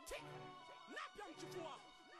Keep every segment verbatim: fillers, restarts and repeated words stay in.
Napia mchukua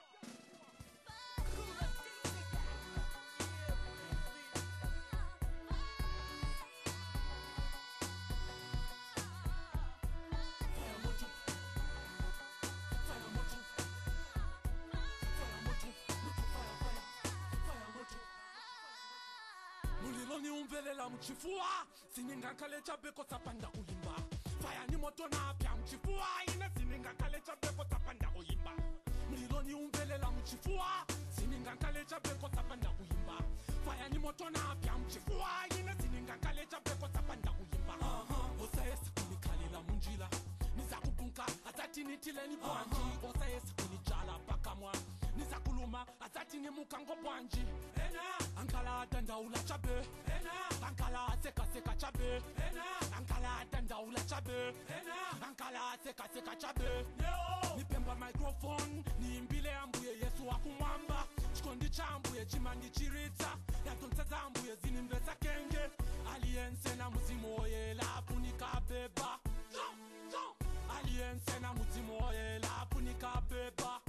Mulilo ni umvelela mchifua sininga kale chabeko tapanda kuimba fire ni moto na pia mchifua ine sininga kale chabeko tapanda kuimba Mulilo ni umvelela mchifua sininga kale chabeko tapanda kuimba fire ni moto na pia mchifua ine sininga kale chabeko tapanda kuimba uh-huh. Osa yesi kunikalela munjila niza kubunka atati nitile ni bwanji uh-huh. Osa yesi kunijala paka mwa niza kuluma atati ni mukango bwanji ena ankala danda ula chabe ena ankala seka seka chabe ena ankala danda ula chabe ena ankala seka seka chabe yo nipemba microphone niimbile ambuye Yesu wakumwamba chikondi chambuye chimandi chirita yatonta zambuye zinimbesa kenge aliyense na muzimu oyela punika beba aliyense na muzimu oyela punika beba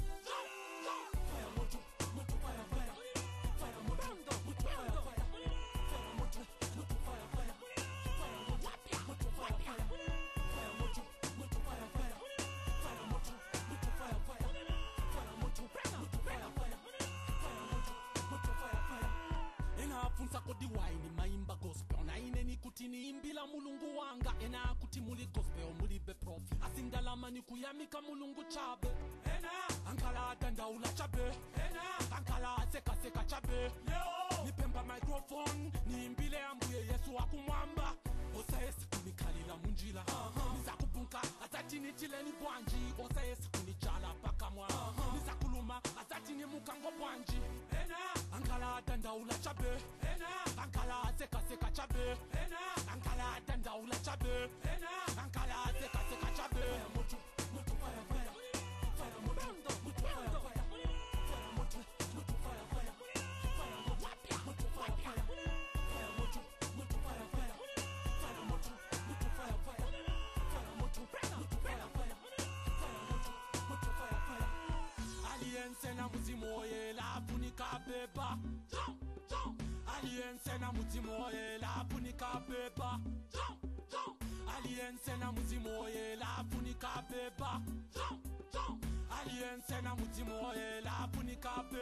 Kodi waini maimba gospel na ine ni kuti ni imbila mulungu wanga ena kuti muli gospel muli be profi asindalama ni kuyamika mulungu chabe ena ankala danda ula chabe ena ankala seka seka chabe yo nipemba microphone ni imbile ambuye Yesu wakumwamba osa yesi kunikalila munjila uh-huh. Niza kubunka atati nitile ni bwanji osa yesi kunijala paka mwa uh-huh. Niza kuluma atati ni mukango bwanji ena ankala danda ula chabe ena ankala seka seka chabe ena ankala danda ula chabe ena ankala seka seka chabe moto moto fire fire fire moto moto fire fire fire moto moto fire fire fire moto moto fire fire fire moto moto fire fire fire moto moto fire fire fire moto moto fire fire fire moto moto fire fire aliyense na muzimu oyela punika beba aliyense na muzimu oyela punika beba aliyense na muzimu oyela punika beba aliyense na muzimu oyela punika beba